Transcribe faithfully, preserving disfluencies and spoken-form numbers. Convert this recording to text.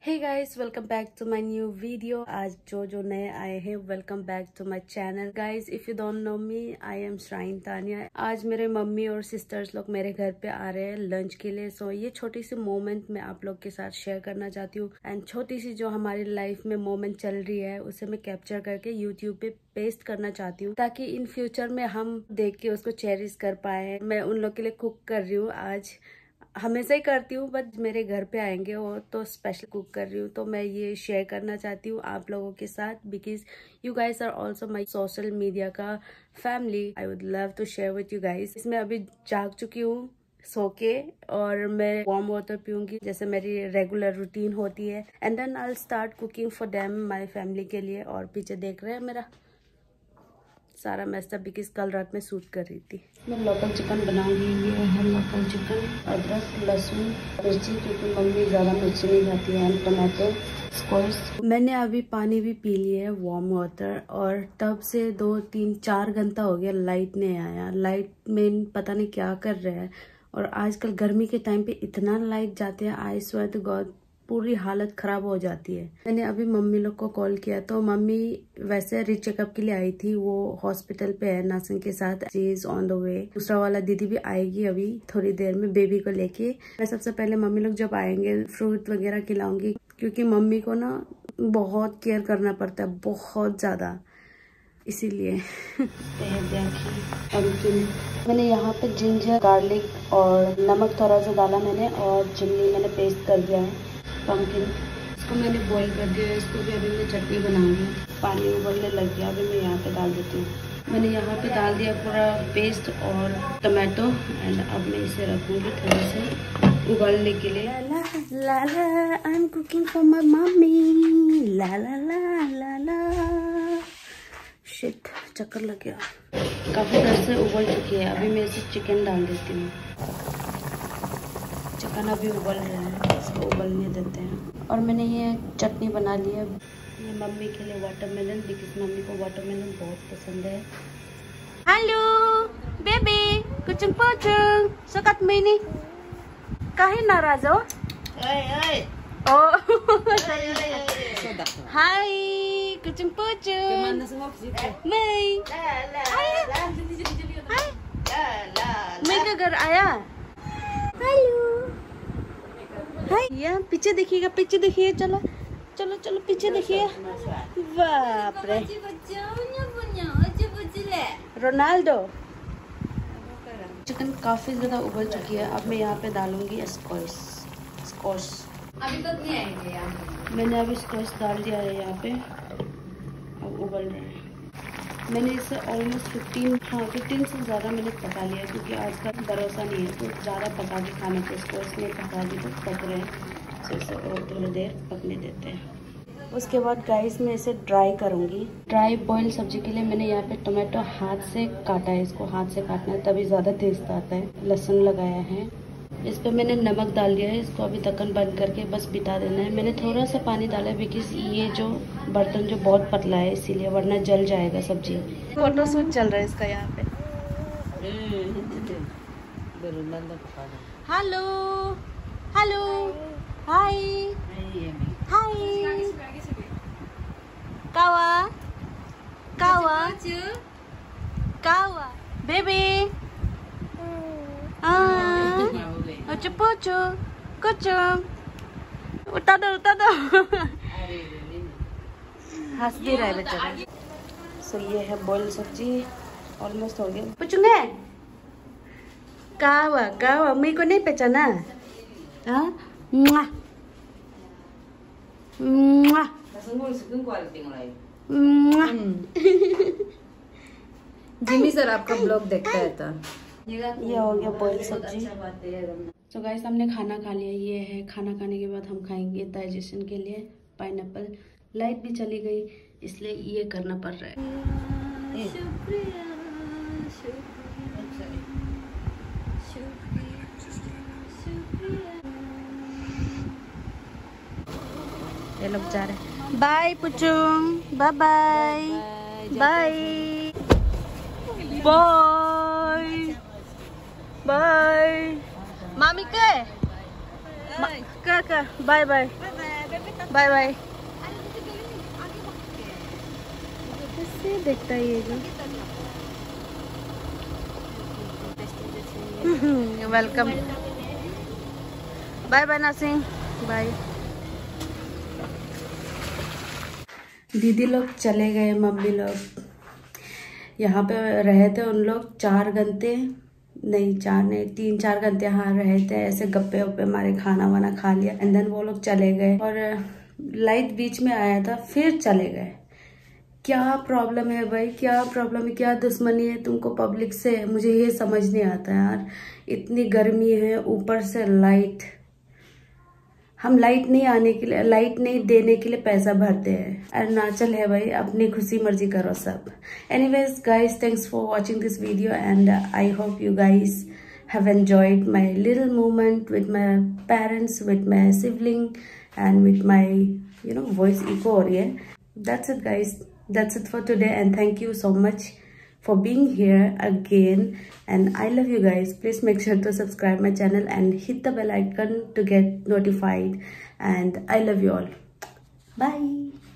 Hey guys, welcome back to my new video. आज जो जो नए आए हैं welcome back to my channel. Guys, if you don't know me, I am Shrine Tania. आज मेरे मम्मी और सिस्टर्स लोग मेरे घर पे आ रहे हैं लंच के लिए। सो so, ये छोटी सी मोमेंट मैं आप लोग के साथ शेयर करना चाहती हूँ एंड छोटी सी जो हमारी लाइफ में मोमेंट चल रही है उसे मैं कैप्चर करके यूट्यूब पे पेस्ट करना चाहती हूँ ताकि इन फ्यूचर में हम देख के उसको चेरिश कर पाए। मैं उन लोग के लिए कुक कर रही हूँ आज, हमेशा ही करती हूँ बट मेरे घर पे आएंगे वो तो स्पेशल कुक कर रही हूँ, तो मैं ये शेयर करना चाहती हूँ आप लोगों के साथ because you guys are also my social media का family. I would love to share with you guys. इसमें अभी जाग चुकी हूँ सो के और मैं वार्म वाटर पीऊंगी जैसे मेरी रेगुलर रूटीन होती है and then I will start cooking for them, my family के लिए। और पीछे देख रहे हैं मेरा सारा मैस्टअप बिकॉज कल रात में शूट कर रही थी। मैं लोकल चिकन बनाऊंगी। ये है लोकल चिकन, अदरक लहसुन मिर्ची क्योंकि मम्मी ज़्यादा मिर्ची नहीं खाती है एंड टमाटो स्क्वाश। मैंने अभी पानी भी पी लिया है वार्म वाटर और तब से दो तीन चार घंटा हो गया लाइट नहीं आया। लाइट में पता नहीं क्या कर रहे हैं और आजकल गर्मी के टाइम पे इतना लाइट जाते हैं, आई स्वेयर टू गॉड पूरी हालत खराब हो जाती है। मैंने अभी मम्मी लोग को कॉल किया तो मम्मी वैसे रीचेकअप के लिए आई थी, वो हॉस्पिटल पे है नासिंग के साथ, she is on the way. दूसरा वाला दीदी भी आएगी अभी थोड़ी देर में बेबी को लेके। मैं सबसे पहले मम्मी लोग जब आएंगे फ्रूट वगैरह खिलाऊंगी क्योंकि मम्मी को ना बहुत केयर करना पड़ता है, बहुत ज्यादा, इसीलिए। मैंने यहाँ पे जिंजर गार्लिक और नमक थोड़ा सा डाला मैंने और चिल्ली मैंने पेस्ट कर दिया है। पम्पकिन इसको मैंने बॉईल कर दिया है, इसको भी अभी मैं चटनी बनाऊंगी। पानी उबलने लग गया, अभी मैं यहाँ पे डाल देती हूँ। मैंने यहाँ पे डाल दिया पूरा पेस्ट और टमाटो एंड अब मैं इसे रखूंगी थोड़ा सा उबालने के लिए। ला ला ला I am cooking for my mummy, ला ला ला ला ला। शिट, चक्कर लग गया। काफी देर से उबल चुकी है, अभी मैं इसे चिकन डाल देती हूँ। चिकन अभी उबल रहा है, इसको उबलने देते हैं। और मैंने ये चटनी बना ली है, ये मम्मी के लिए वाटरमेलन बिकॉज मम्मी को वाटरमेलन बहुत पसंद है। हेलो बेबी, कुचुंग पोचुंग, sukat mo ini? Kahit narazo? Ay ay. Oh. Hi, kucing pochung. Gimana semua situ? Mei. La la. Hai. Hai. La la. Mei का घर आया? हेलो। हाय, यहाँ पीछे देखिएगा, पीछे देखिए, चलो चलो चलो पीछे देखिए। बाप रे, रोनाल्डो। चिकन काफी ज्यादा उबल चुकी है, अब मैं यहाँ पे डालूंगी स्क्वैश। स्क्वैश अभी तक नहीं आएंगे यहाँ। मैंने अभी स्क्वैश डाल दिया है यहाँ पे, अब उबल रहे हैं। मैंने इसे ऑलमोस्ट फिफ्टीन हाँ फिफ्टीन से ज़्यादा मैंने पका लिया क्योंकि आजकल भरोसा नहीं है तो ज़्यादा पका के खाने के स्क्वैश में पका दी तो पक रहे हैं, तो इसे और थोड़ी देर पकने देते हैं। उसके बाद गाइस मैं इसे ड्राई करूँगी। ड्राई बॉयल सब्जी के लिए मैंने यहाँ पे टमाटो हाथ से काटा है, इसको हाथ से काटना है तभी ज़्यादा टेस्ट आता है। लहसुन लगाया है, इस पर मैंने नमक डाल दिया है, इसको अभी ढक्कन बंद करके बस बिता देना है। मैंने थोड़ा सा पानी डाला है बिकॉज ये जो बर्तन जो बहुत पतला है इसीलिए, वरना जल जाएगा सब्जी। फोटो शूट चल रहा है इसका यहाँ पे। हेलो हेलो हाय हाय कावा कावा कावा बेबी Kucing pochung, kucing. उठा दो उठा दो। हंस भी रहा है बेचारा। सो ये है बॉइल सब्जी, ऑलमोस्ट हो गया। पुचुंग है कावा कावा, मेरे को नहीं पहचाना? हाँ मुआ मुआ मुआ। जिमी सर आपका ब्लॉग देखता है तो ये हो गया बॉइल सब्जी। तो गाइस हमने खाना खा लिया। ये है खाना खाने के बाद हम खाएंगे डाइजेशन के लिए पाइनएप्पल। लाइट भी चली गई इसलिए ये करना पड़ रहा है। ये लोग जा रहे हैं। बाय पुचुंग, bye bye bye bye bye. Mami ke? Ma ke ke? Bye bye. Bye bye. Bye bye. कैसे देखता है ये जो। वेलकम। बाय बाय नासिंग, बाय। दीदी लोग चले गए, मम्मी लोग यहाँ पे रहे थे। उन लोग चार घंटे नहीं चार नहीं तीन चार घंटे यहाँ रहे थे, ऐसे गप्पे वप्पे मारे, खाना वाना खा लिया एंड देन वो लोग चले गए। और लाइट बीच में आया था, फिर चले गए। क्या प्रॉब्लम है भाई, क्या प्रॉब्लम है, क्या दुश्मनी है तुमको पब्लिक से, मुझे ये समझ नहीं आता यार। इतनी गर्मी है, ऊपर से लाइट, हम लाइट नहीं आने के लिए, लाइट नहीं देने के लिए पैसा भरते हैं। अरुणाचल है भाई, अपनी खुशी मर्जी करो सब। Anyways guys, thanks for watching this video and I hope you guys have enjoyed my little moment with my parents, with my sibling and with my, you know, voice echo or yeah. That's it guys, that's it for today and thank you so much for being here again and I love you guys. Please make sure to subscribe my channel and hit the bell icon to get notified and I love you all. Bye.